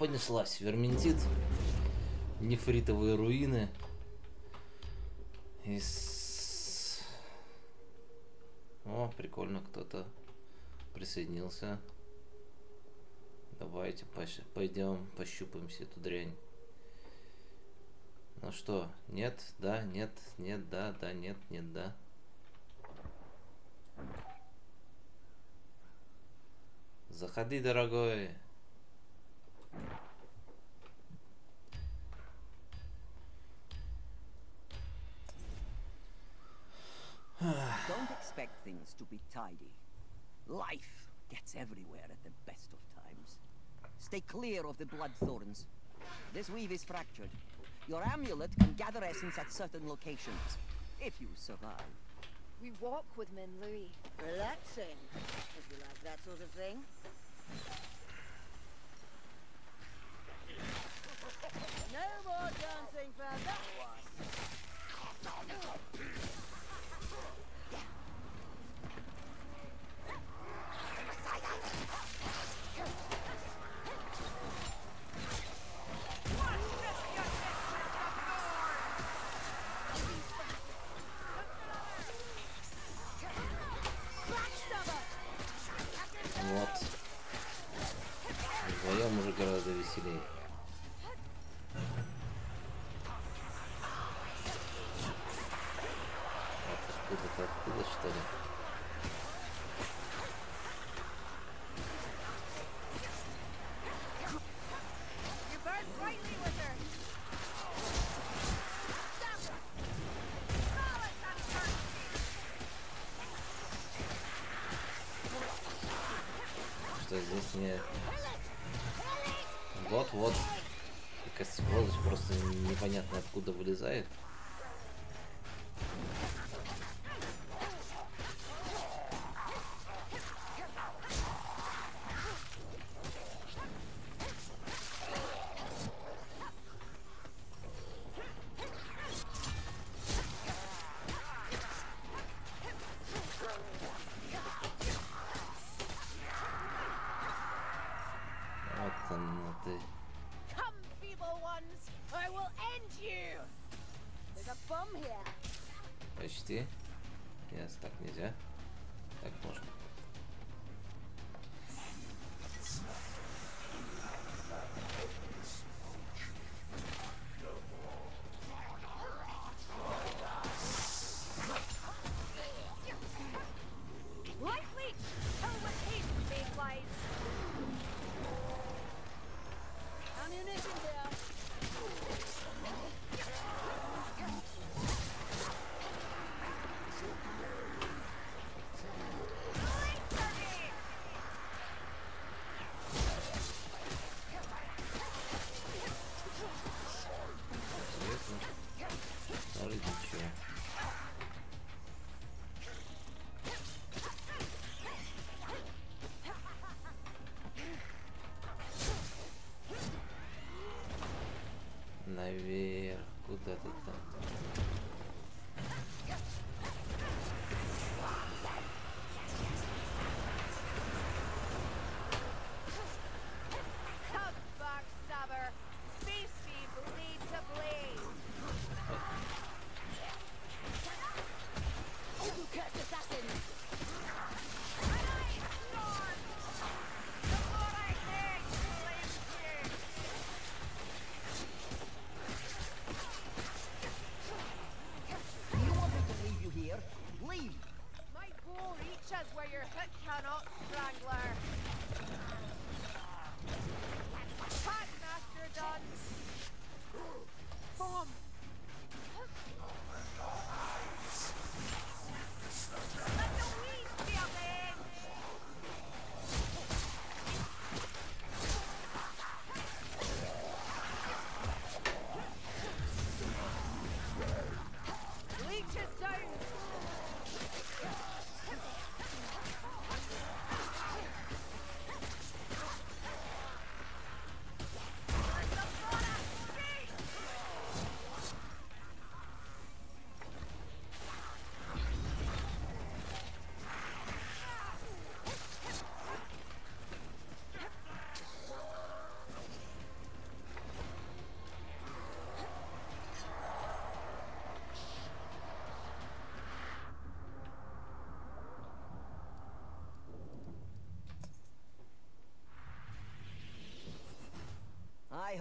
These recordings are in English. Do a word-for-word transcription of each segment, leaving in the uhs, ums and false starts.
понеслась. Верментит. Нефритовые руины. Из... О, прикольно, кто-то присоединился. Давайте пойдем пощупаем всю эту дрянь. Ну что, нет, да, нет, нет, да, да, нет, нет, да. Заходи, дорогой. Don't expect things to be tidy. Life gets everywhere at the best of times. Stay clear of the blood thorns. This weave is fractured. Your amulet can gather essence at certain locations, if you survive. We walk with Min Louis. Relaxing, if you like that sort of thing. No more dancing for that one. Вот. Вдвоем уже гораздо веселее. Вот откуда-то оттуда, что ли? Здесь не... Вот-вот. Такая сволочь просто непонятно откуда вылезает. Почти. Нет, так нельзя. Так можно. Наверх, куда-то там.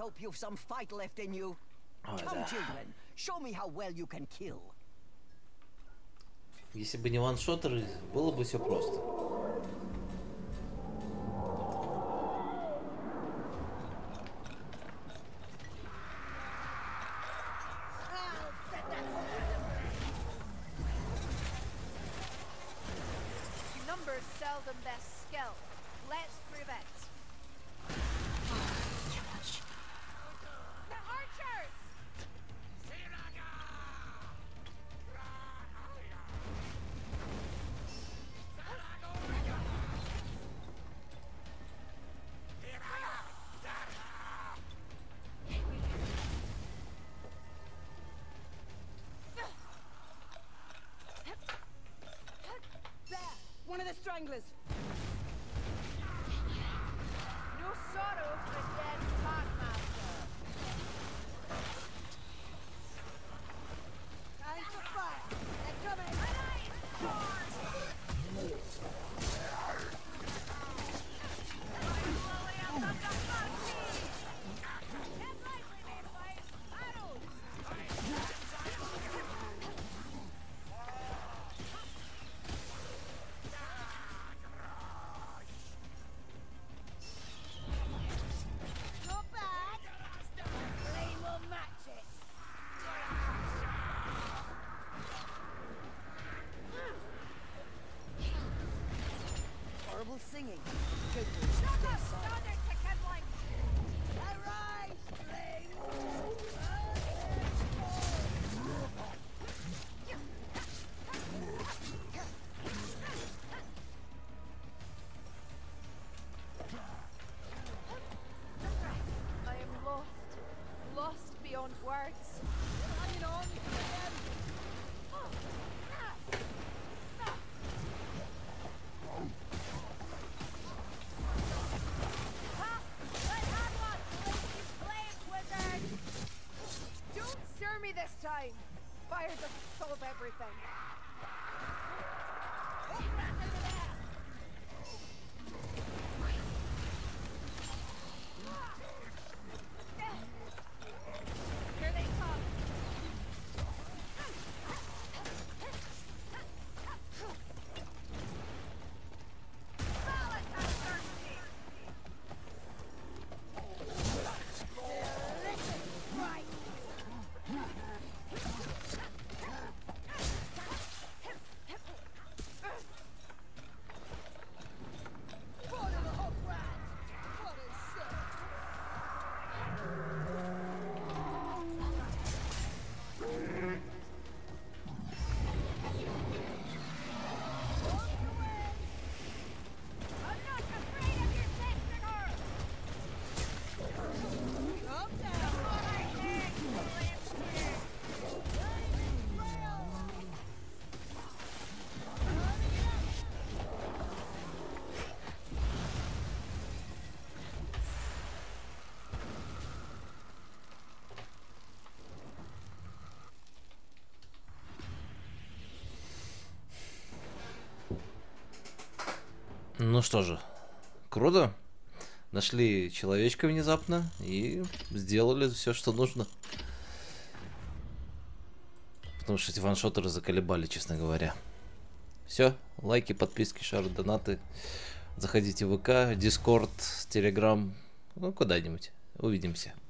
hope you've some fight left in you. Ой, Come, да. children, show me how well you can kill. Если бы не ваншотеры, было бы все просто. Numbers seldom best skill. Let's prove it. The archers! There! One of the stranglers! No sorrow for a dead packmaster. Time for fire! They're coming! Not bad! Flame will match it! Horrible singing. Good boys should stay silent. Arise, flames! I am lost. Lost beyond words. Hanging on to them! Don't stir me this time. Fire doesn't solve everything. Here they come. What a hot rat! What a sight! I'm not afraid of your testicle. Calm down! What I said, Ну что же, круто. Нашли человечка внезапно и сделали все, что нужно. Потому что эти ваншотеры заколебали, честно говоря. Все, лайки, подписки, шары, донаты. Заходите в ВК, Дискорд, Телеграм, ну куда-нибудь. Увидимся.